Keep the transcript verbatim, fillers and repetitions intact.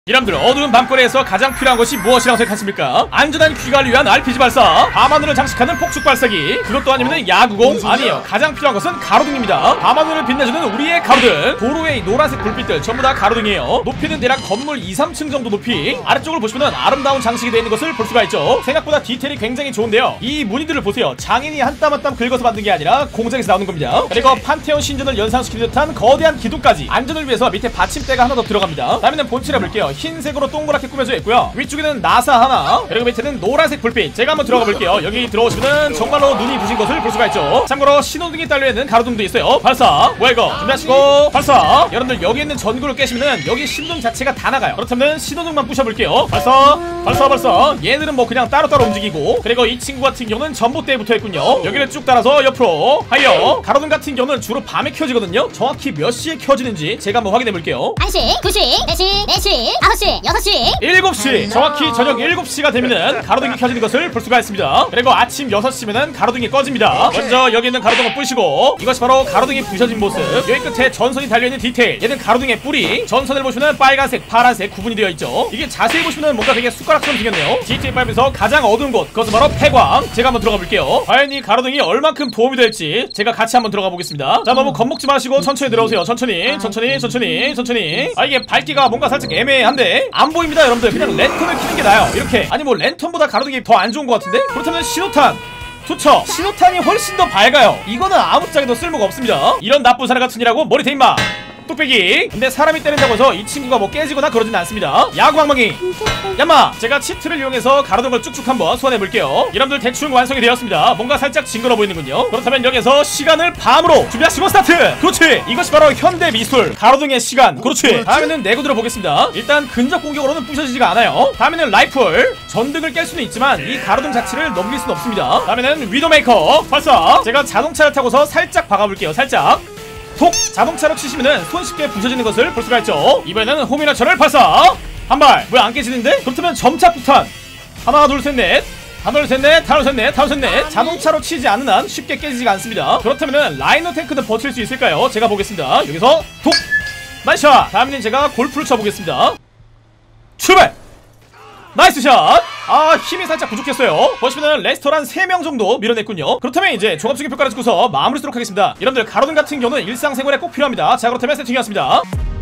여러분들 어두운 밤거리에서 가장 필요한 것이 무엇이라고 생각하십니까? 안전한 귀가를 위한 알피지 발사, 밤하늘을 장식하는 폭죽 발사기, 그것도 아니면 야구공? 아니에요. 가장 필요한 것은 가로등입니다. 밤하늘을 빛내주는 우리의 가로등. 도로의 노란색 불빛들 전부 다 가로등이에요. 높이는 대략 건물 이, 삼 층 정도 높이. 아래쪽을 보시면 아름다운 장식이 되어 있는 것을 볼 수가 있죠. 생각보다 디테일이 굉장히 좋은데요. 이 무늬들을 보세요. 장인이 한 땀 한 땀 긁어서 만든 게 아니라 공장에서 나오는 겁니다. 그리고 판테온 신전을 연상시키는 듯한 거대한 기둥까지. 안전을 위해서 밑에 받침대가 하나 더 들어갑니다. 다음에는 본체를 볼게요. 흰색으로 동그랗게 꾸며져 있고요. 위쪽에는 나사 하나, 그리고 밑에는 노란색 불빛. 제가 한번 들어가 볼게요. 여기 들어오시면 정말로 눈이 부신 것을 볼 수가 있죠. 참고로 신호등이 달려있는 가로등도 있어요. 발사. 뭐야 이거? 준비하시고 발사. 여러분들 여기 있는 전구를 깨시면은 여기 신호등 자체가 다 나가요. 그렇다면 신호등만 부셔볼게요. 발사. 발사 발사. 얘들은 뭐 그냥 따로따로 움직이고, 그리고 이 친구 같은 경우는 전봇대에 붙어있군요. 여기를 쭉 따라서 옆으로 하이어. 가로등 같은 경우는 주로 밤에 켜지거든요. 정확히 몇 시에 켜지는지 제가 한번 확인해볼게요. 한 시, 두 시, 네 시, 네 시, 다섯 시, 여섯 시, 일곱 시. 정확히 저녁 일곱 시가 되면은 가로등이 켜지는 것을 볼 수가 있습니다. 그리고 아침 여섯 시면은 가로등이 꺼집니다. 먼저 여기 있는 가로등을 부시고, 이것이 바로 가로등이 부셔진 모습. 여기 끝에 전선이 달려있는 디테일. 얘는 가로등의 뿌리. 전선을 보시면 빨간색, 파란색 구분이 되어 있죠. 이게 자세히 보시면 뭔가 되게 숟가락처럼 생겼네요. 지티에이 파이브에서 가장 어두운 곳, 그것은 바로 폐광. 제가 한번 들어가 볼게요. 과연 이 가로등이 얼만큼 도움이 될지 제가 같이 한번 들어가 보겠습니다. 자, 너무 겁먹지 마시고 천천히 들어오세요. 천천히 천천히 천천히 천천히. 아, 이게 밝기가 뭔가 살짝 애매한데 안 보입니다. 여러분들 그냥 랜턴을 켜는 게 나아요. 이렇게. 아니 뭐 랜턴보다 가로등이 더 안 좋은 것 같은데? 그렇다면 신호탄 좋죠. 신호탄이 훨씬 더 밝아요. 이거는 아무짝에도 쓸모가 없습니다. 이런 나쁜 사람 같은 이라고 머리 대임마 뚝배기. 근데 사람이 때린다고 해서 이 친구가 뭐 깨지거나 그러진 않습니다. 야구 방망이 야마. 제가 치트를 이용해서 가로등을 쭉쭉 한번 소환해볼게요. 여러분들 대충 완성이 되었습니다. 뭔가 살짝 징그러 보이는군요. 그렇다면 여기서 시간을 밤으로 준비하시고 스타트. 그렇지. 이것이 바로 현대미술 가로등의 시간. 그렇지. 다음에는 내구 들어보겠습니다. 일단 근접 공격으로는 부셔지지가 않아요. 다음에는 라이플. 전등을 깰 수는 있지만 이 가로등 자체를 넘길 수는 없습니다. 다음에는 위도메이커 발사. 제가 자동차를 타고서 살짝 박아볼게요. 살짝 톡! 자동차로 치시면은 손쉽게 부셔지는 것을 볼 수가 있죠. 이번에는 호미나처를 발사! 한발! 왜 안 깨지는데? 그렇다면 점차 폭탄! 하나 둘 셋 넷 하나 둘 셋 넷 하나 둘 셋 넷 하나 둘 셋 넷. 자동차로 치지 않는 한 쉽게 깨지지가 않습니다. 그렇다면은 라이너 탱크는 버틸 수 있을까요? 제가 보겠습니다. 여기서 톡! 나이스샷! 다음에는 제가 골프를 쳐보겠습니다. 출발! 나이스 샷! 아, 힘이 살짝 부족했어요. 보시면은 레스토랑 세 명 정도 밀어냈군요. 그렇다면 이제 종합적인 평가를 찍고서 마무리 하도록 하겠습니다. 여러분들 가로등 같은 경우는 일상생활에 꼭 필요합니다. 자, 그렇다면 세팅이었습니다.